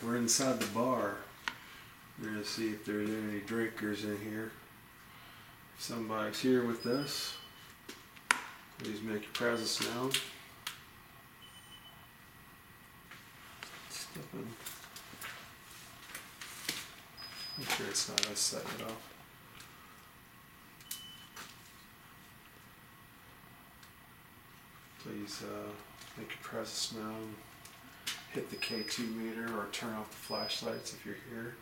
We're inside the bar. We're gonna see if there's any drinkers in here. If somebody's here with us, please make your presence known. Step in. Make sure it's not us setting it off. Please make your presence known. Hit the K2 meter or turn off the flashlights if you're here.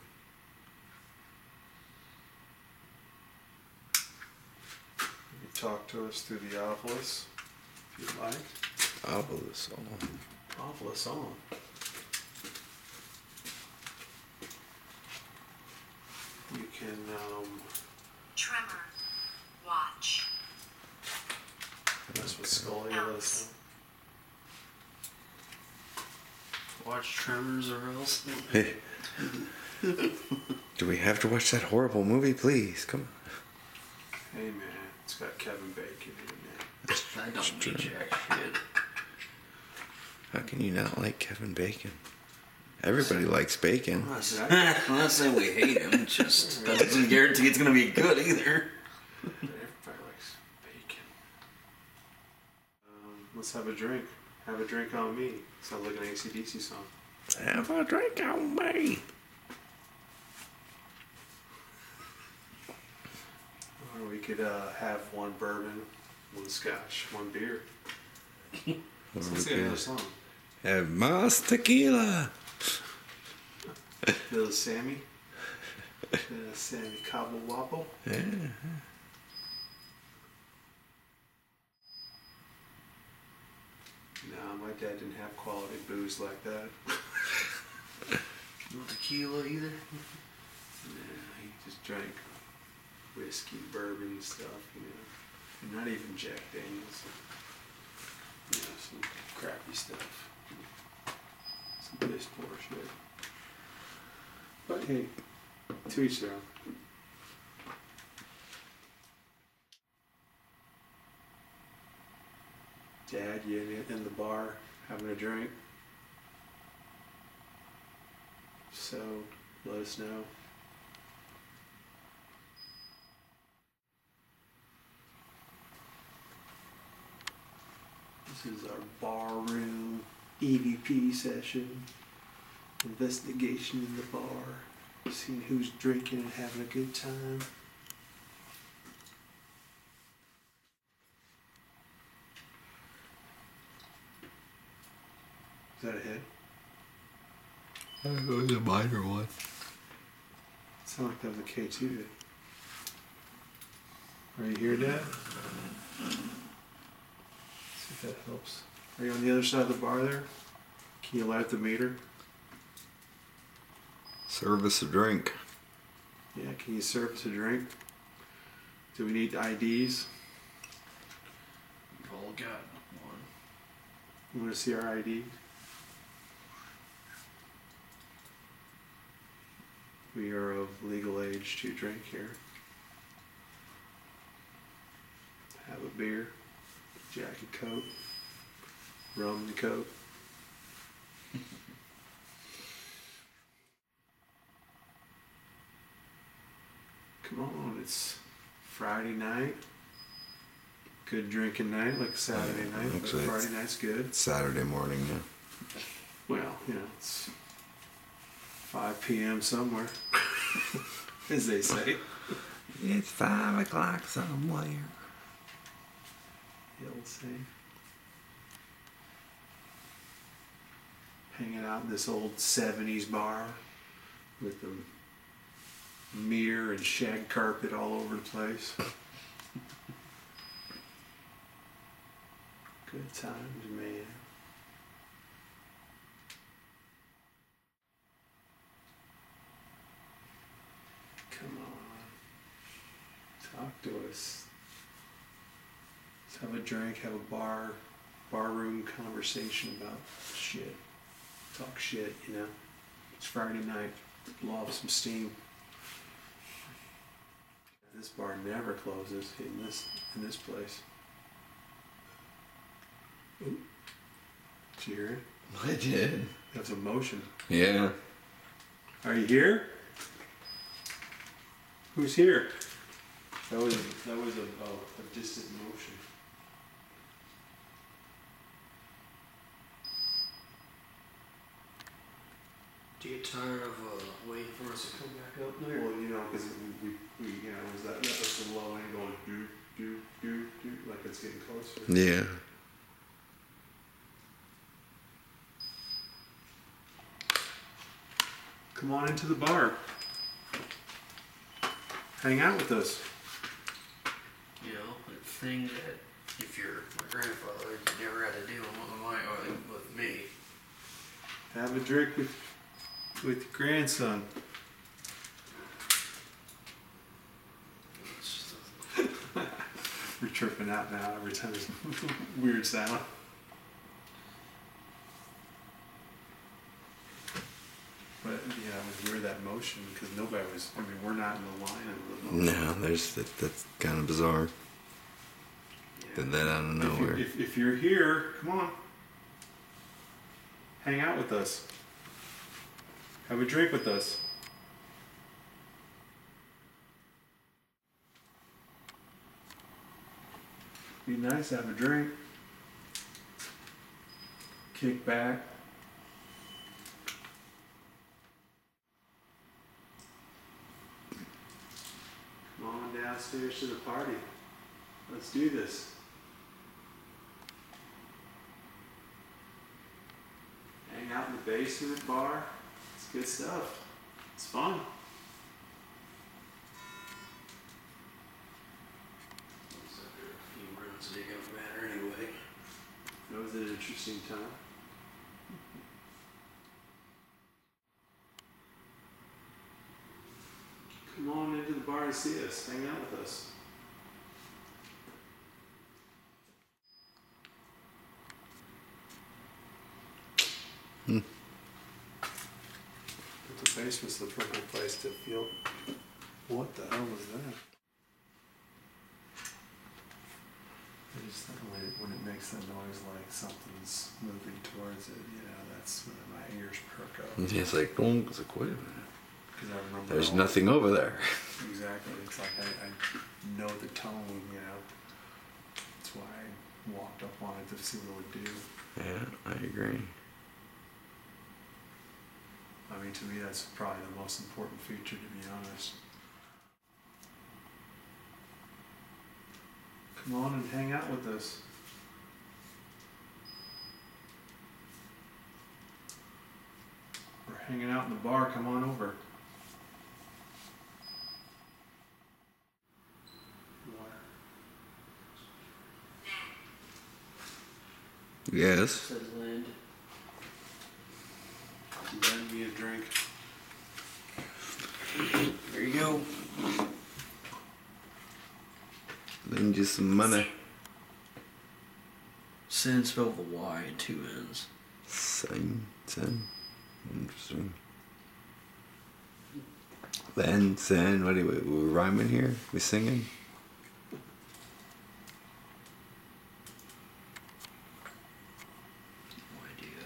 You can talk to us through the Ovilus if you'd like. Ovilus on. Ovilus on. You can Tremor. Watch. that's what Scully does. Watch Tremors or else. Hey. Do we have to watch that horrible movie, please? Come on. Hey man, it's got Kevin Bacon in it. I don't need jack shit. How can you not like Kevin Bacon? Everybody likes bacon. I'm not saying we hate him, it's just that doesn't guarantee it's gonna be good either. Everybody likes bacon. Let's have a drink. Have a drink on me. Sounds like an AC/DC song. Have a drink on me. Or we could have one bourbon, one scotch, one beer. Let's sing another song. Have más tequila. Little Sammy. Sammy Cabo Wappo. Yeah. Nah, my dad didn't have quality booze like that. No tequila either. Nah, he just drank whiskey, bourbon and stuff, you know. And not even Jack Daniels. You know, some crappy stuff. Some piss poor shit. But hey, to each their own. Dad, you in the bar having a drink? So, let us know. This is our bar room EVP session. Investigation in the bar. Seeing who's drinking and having a good time. Is that a hit? It was a minor one. Sound like that was a K2 hit. Are you here, Dad? See if that helps. Are you on the other side of the bar there? Can you light the meter? Service a drink. Yeah, can you serve us a drink? Do we need IDs? We've all got one. You want to see our ID? We are of legal age to drink here. Have a beer, Jack and Coke, rum and Coke. Come on, it's Friday night. Good drinking night, like Saturday night, but actually, Friday night's good. Saturday morning, yeah. Well, you know, it's 5 p.m. somewhere, as they say. It's 5 o'clock somewhere. The old saying. Hanging out in this old 70s bar with the mirror and shag carpet all over the place. Good times, man. Come on. Talk to us. Let's have a drink, have a barroom conversation about shit. Talk shit, you know. It's Friday night. Blow off some steam. This bar never closes in this place. Ooh. Did you hear it? I did. That's a motion. Yeah. Are you here? Who's here? That was a distant motion. Do you get tired of waiting for us to come back up there? Well, you know, because we you know, that was the low end going do, like it's getting closer. Yeah. Come on into the bar. Hang out with us. You know, that thing that if you're my grandfather, you never had to deal with me. Have a drink with your grandson. It's We're tripping out now every time there's a weird sound. But yeah, I was weird that motion because nobody was. I mean, we're not in the line of the motion. No, that's kind of bizarre. Did that out of nowhere. If you're here, come on. Hang out with us. Have a drink with us. Be nice, have a drink. Kick back. Come on downstairs to the party. Let's do this. Hang out in the basement bar. It's good stuff. It's fun. looks like there are a few runs that ain't gonna matter anyway. That was an interesting time. Come on into the bar to see us. Hang out with us. But the basement's the perfect place to feel. What the hell was that? I just think when it makes that noise like something's moving towards it, you know, that's when my ears perk up. It's like, boom. It's like, wait a minute. Because I remember There's all- nothing over there. Exactly. It's like I know the tone, you know. That's why I walked up on it to see what it would do. Yeah, I agree. I mean, to me, that's probably the most important feature, to be honest. Come on and hang out with us. We're hanging out in the bar. Come on over. Yes. Said land. Lend me a drink. There you go. Lend you some money. Sin spelled with a Y and two N's. Sin. Interesting. Then, sin. What are we rhyming here? We singing? No idea.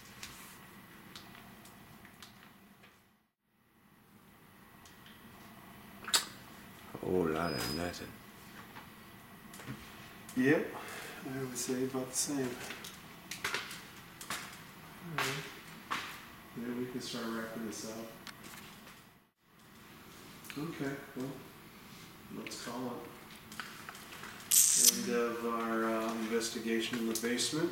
A whole lot of nothing. Yep, I would say about the same. Alright. Maybe we can start wrapping this up. Okay, well, let's call it. End of our investigation in the basement.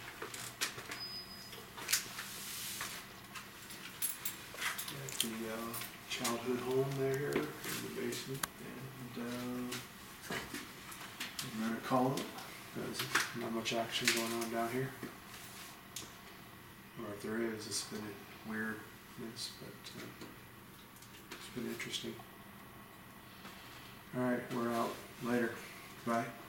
At the childhood home there in the basement. And I'm gonna call it. There's not much action going on down here. Or if there is, it's been weirdness, but it's been interesting. Alright, we're out. Later. Bye.